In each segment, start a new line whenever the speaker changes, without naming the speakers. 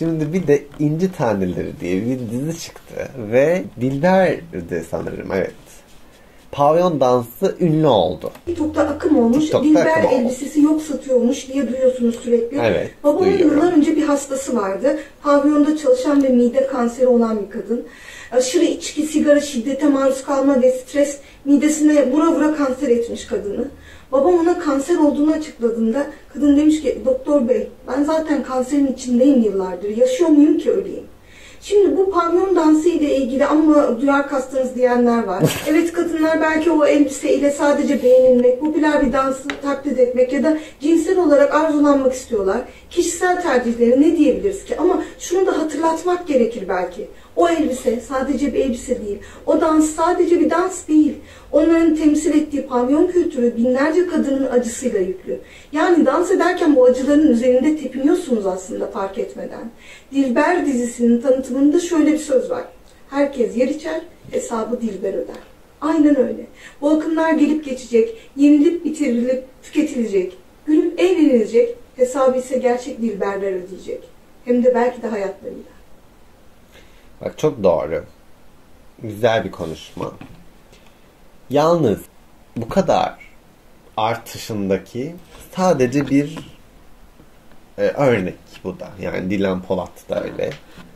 Şimdi bir de İnci Taneleri diye bir dizi çıktı ve Dilber'di sanırım, evet. Pavyon dansı ünlü oldu.
TikTok'ta akım olmuş.
TikTok'ta
Dilber
akım oldu.
elbisesi yok satıyormuş diye duyuyorsunuz sürekli.
Evet,
Babamın
duyuyorum.
yıllar önce bir hastası vardı. Pavyonda çalışan ve mide kanseri olan bir kadın. Aşırı içki, sigara, şiddete maruz kalma ve stres midesine vura vura kanser etmiş kadını. Babam ona kanser olduğunu açıkladığında kadın demiş ki, doktor bey ben zaten kanserin içindeyim yıllardır. Yaşıyor muyum ki öleyim? Şimdi bu pavyon dansı ile ilgili ama duyar kastınız diyenler var. Evet, kadınlar belki o elbiseyle sadece beğenilmek, popüler bir dansı taklit etmek ya da cinsel olarak arzulanmak istiyorlar. Kişisel tercihleri ne diyebiliriz ki? Ama şunu da hatırlatmak gerekir belki. O elbise sadece bir elbise değil. O dans sadece bir dans değil. Onların temsil ettiği pavyon kültürü binlerce kadının acısıyla yüklü. Yani dans ederken bu acıların üzerinde tepiniyorsunuz aslında fark etmeden. Dilber dizisinin tanıtımında şöyle bir söz var. Herkes yer içer, hesabı Dilber öder. Aynen öyle. Bu akımlar gelip geçecek, yenilip bitirilip tüketilecek, gülüp eğlenilecek, hesabı ise gerçek Dilberler ödeyecek. Hem de belki de hayatlarıyla.
Bak, çok doğru. Güzel bir konuşma. Yalnız bu kadar artışındaki sadece bir örnek bu da. Yani Dilan Polat da öyle.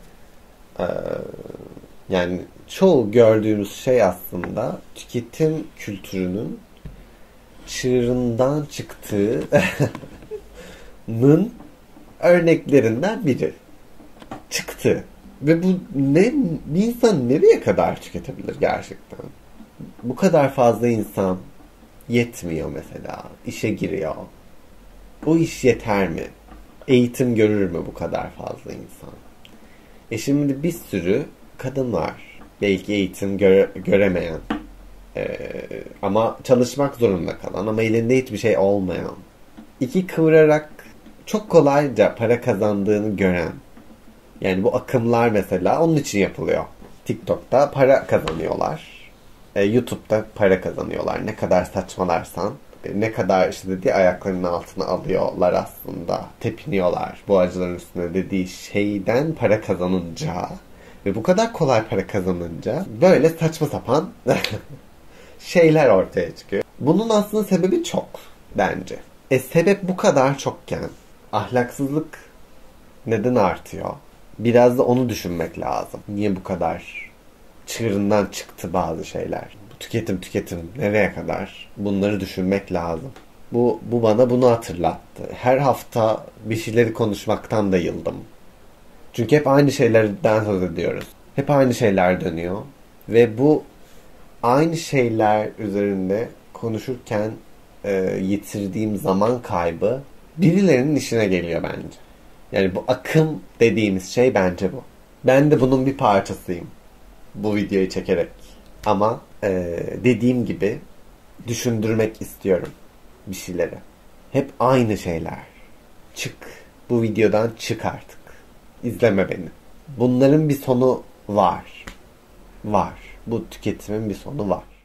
Yani çoğu gördüğümüz şey aslında tüketim kültürünün çığırından çıktığının örneklerinden biri. Çıktı. Ve bu bir insan nereye kadar tüketebilir gerçekten? Bu kadar fazla insan yetmiyor mesela. İşe giriyor. O iş yeter mi? Eğitim görür mü bu kadar fazla insan? Şimdi bir sürü kadın var. Belki eğitim göremeyen. Ama çalışmak zorunda kalan. Ama elinde hiçbir şey olmayan. İki kıvırarak çok kolayca para kazandığını gören. Yani bu akımlar mesela onun için yapılıyor. TikTok'ta para kazanıyorlar. YouTube'da para kazanıyorlar. Ne kadar saçmalarsan, ne kadar işte dediği ayaklarının altına alıyorlar aslında. Tepiniyorlar bu acıların üstüne dediği şeyden para kazanınca ve bu kadar kolay para kazanınca böyle saçma sapan şeyler ortaya çıkıyor. Bunun aslında sebebi çok bence. Sebep bu kadar çokken ahlaksızlık neden artıyor? Biraz da onu düşünmek lazım. Niye bu kadar çığırından çıktı bazı şeyler? Bu tüketim nereye kadar? Bunları düşünmek lazım. Bu bana bunu hatırlattı. Her hafta bir şeyleri konuşmaktan da yıldım. Çünkü hep aynı şeylerden söz ediyoruz. Hep aynı şeyler dönüyor. Ve bu aynı şeyler üzerinde konuşurken yitirdiğim zaman kaybı birilerinin işine geliyor bence. Yani bu akım dediğimiz şey bence bu. Ben de bunun bir parçasıyım. Bu videoyu çekerek. Ama dediğim gibi düşündürmek istiyorum bir şeyleri. Hep aynı şeyler. Çık. Bu videodan çık artık. İzleme beni. Bunların bir sonu var. Var. Bu tüketimin bir sonu var.